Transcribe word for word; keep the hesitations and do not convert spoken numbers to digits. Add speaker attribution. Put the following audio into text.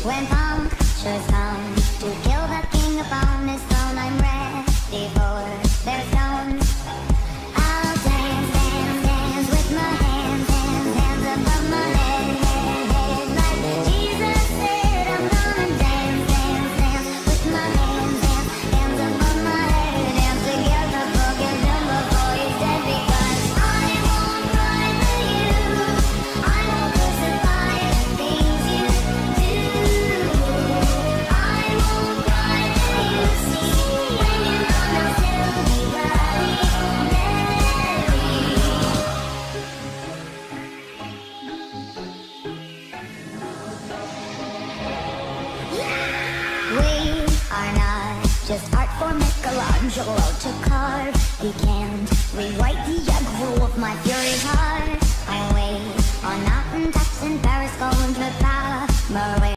Speaker 1: When punctures come to kill the king upon his throne, I'm ready for their stones. I'll dance, dance, dance with my hands, hands, hands above my head, head, head. Like Jesus said, I'm gonna dance, dance, dance with my hands, hands, hands above my head. Dance together, forget him before he's dead, because I won't cry for you. I won't crucify the things you do. I won't cry for you, see, when you're gonna still be bloody Mary. We are not just art for Michelangelo to carve. He can't rewrite the aggro of my fury heart. I wait on mountain tops in Paris, going to Palmyra.